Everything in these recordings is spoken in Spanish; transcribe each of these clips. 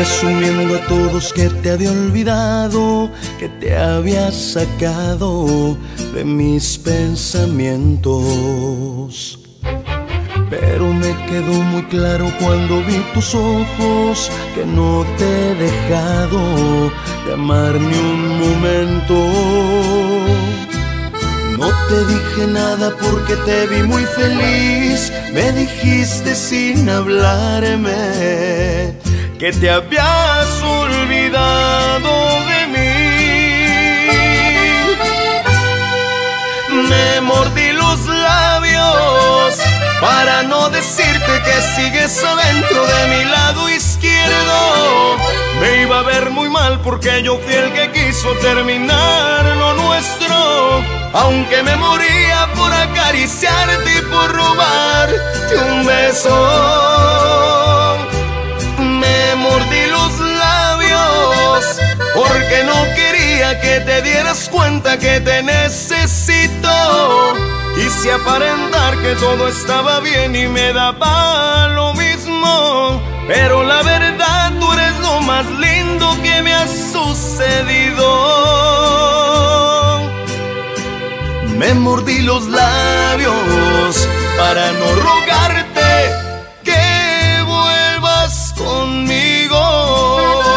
presumiendo a todos que te había olvidado, que te había sacado de mis pensamientos. Pero me quedó muy claro cuando vi tus ojos que no te he dejado de amar ni un momento. No te dije nada porque te vi muy feliz. Me dijiste sin hablarme que te habías olvidado de mí. Me mordí los labios para no decirte que sigues adentro de mi lado izquierdo. Me iba a ver muy mal porque yo fui el que quiso terminar lo nuestro, aunque me moría por acariciarte y por robarte un beso. Me mordí los labios porque no quería que te dieras cuenta que te necesito. Quise aparentar que todo estaba bien y me daba lo mismo, pero la verdad tú eres lo más lindo que me ha sucedido. Me mordí los labios para no rogarte que vuelvas conmigo.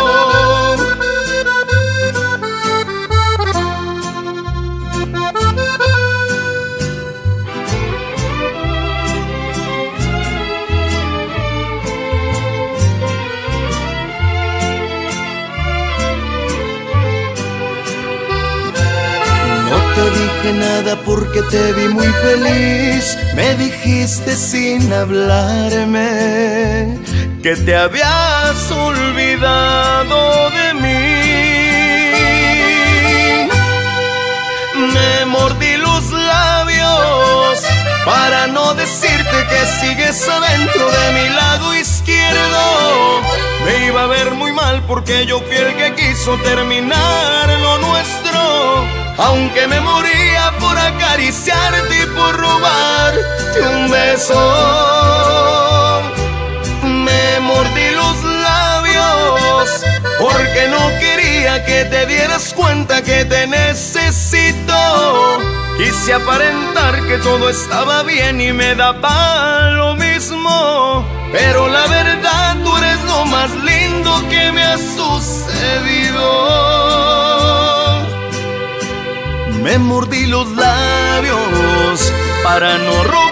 No te dije nada porque te vi muy feliz. Me dijiste sin hablarme que te habías olvidado de mí. Me mordí los labios para no decirte que sigues adentro de mi lado izquierdo. Me iba a ver muy mal porque yo fui el que quiso terminar lo nuestro, aunque me moría por acariciarte y por robarte un beso. Me mordí los labios porque no quería que te dieras cuenta que te necesito. Quise aparentar que todo estaba bien y me daba lo mismo, pero la verdad tú eres lo más lindo que me ha sucedido. Me mordí los labios para no robar